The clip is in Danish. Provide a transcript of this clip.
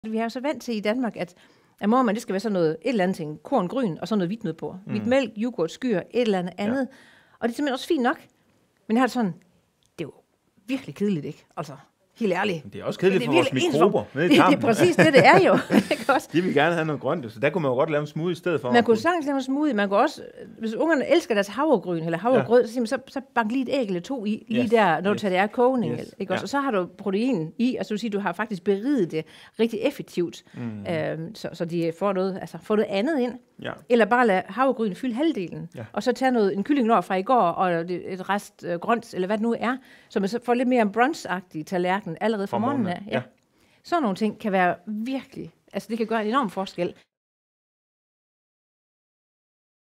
Vi har jo så vant til i Danmark, at morgenmad, det skal være sådan noget, et eller andet ting, korn, gryn, og så noget hvidt noget på. Hvidt mælk, yoghurt, skyr, et eller andet. Ja. Og det er simpelthen også fint nok. Men jeg har det sådan, det er jo virkelig kedeligt, ikke? Altså, helt ærligt. Det er også kedeligt for vores mikrober. Det er præcis det er jo. De vil gerne have noget grønt, så der kunne man jo godt lave en smoothie i stedet for. Man kunne sagtens lave en smoothie. Man kunne også, hvis ungerne elsker deres havregryn eller havregrød, så bank lige et æg eller to i, lige der, når du tager det af kogning. Ikke? Og så har du protein i, altså du siger, du har faktisk beriget det rigtig effektivt, så de får noget, får noget andet ind. Ja. Eller bare lade havregryn fylde halvdelen, og så tage en kyllingnår fra i går, og et rest grønt, eller hvad det nu er, så man så får lidt mere en brunch-agtig tallerken allerede fra morgenen af. Ja. Sådan nogle ting kan være virkelig, det kan gøre en enorm forskel.